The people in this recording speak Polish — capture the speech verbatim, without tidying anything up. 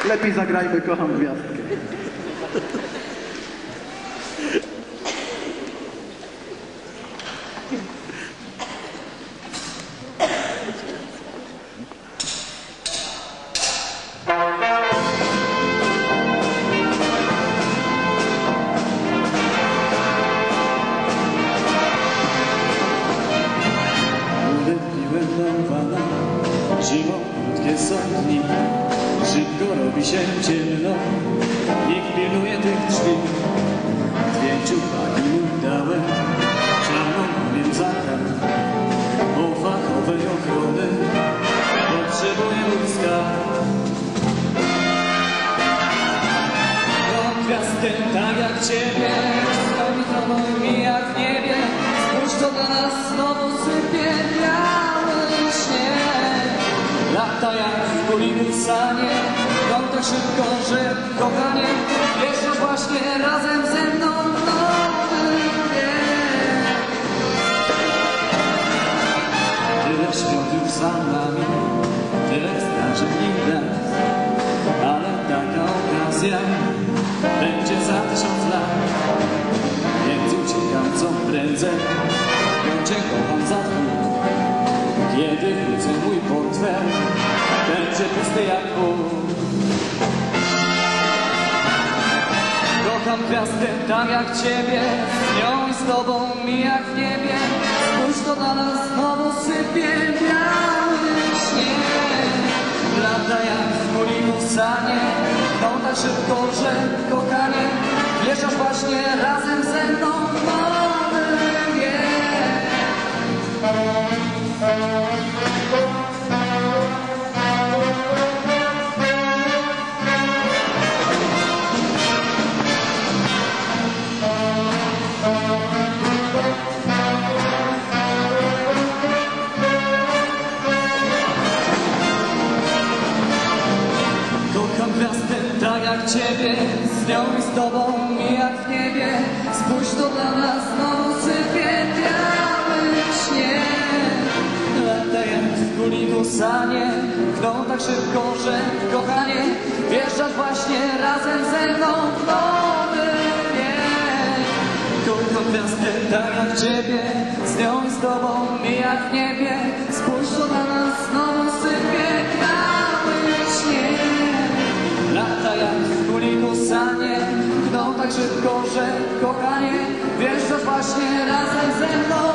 Lepiej zagrajmy Kocham Gwiazdkę. Zimą krótkie są dni, szybko robi się ciemno, nikt pilnuje tych drzwi. Zdjęciu pani mu dałem czarną powiem zakaz, o fachowej ochrony potrzebuję ludzka. Mam gwiazdę tak jak ciebie, stoi tobą mi jak w niebie, spójrz to dla nas znowu sypie biały śnieg. Lata jak w kulinusanie, no tak szybko, że kochanie, jeszcze właśnie razem ze mną nowy wiek. Tyle świąt już za nami, tyle zdarzeń i lat, ale taka okazja będzie za tysiąc lat. Więc uciekam co prędzej, ją cię kocham za dwóch. Kiedy wrócę mój portfel, będzie pusty jak Bóg. Kocham gwiazdę tak jak ciebie, z nią i z tobą mi jak w niebie. Spójrz to dla nas znowu sypie biały śnieg. Lata jak w kulinusanie, no tak szybko, że kochanie, wjeżdżasz właśnie razem ze mną w nowy wiek. Kocham gwiazdę tak jak ciebie, z nią i z tobą mi jak w niebie. Spójrz to dla nas znowu sypie biały śnieg. Lata jak w kulinusanie, gną tak szybko, że kochanie, wjeżdżasz właśnie razem ze mną w nowy wiek. Kocham gwiazdę tak jak ciebie, z nią i z tobą mi jak w niebie. Spójrz to dla nas znowu sypie biały śnieg. Lata jak w kulinusanie, gną tak szybko, że kochanie, wjeżdżasz właśnie razem ze mną.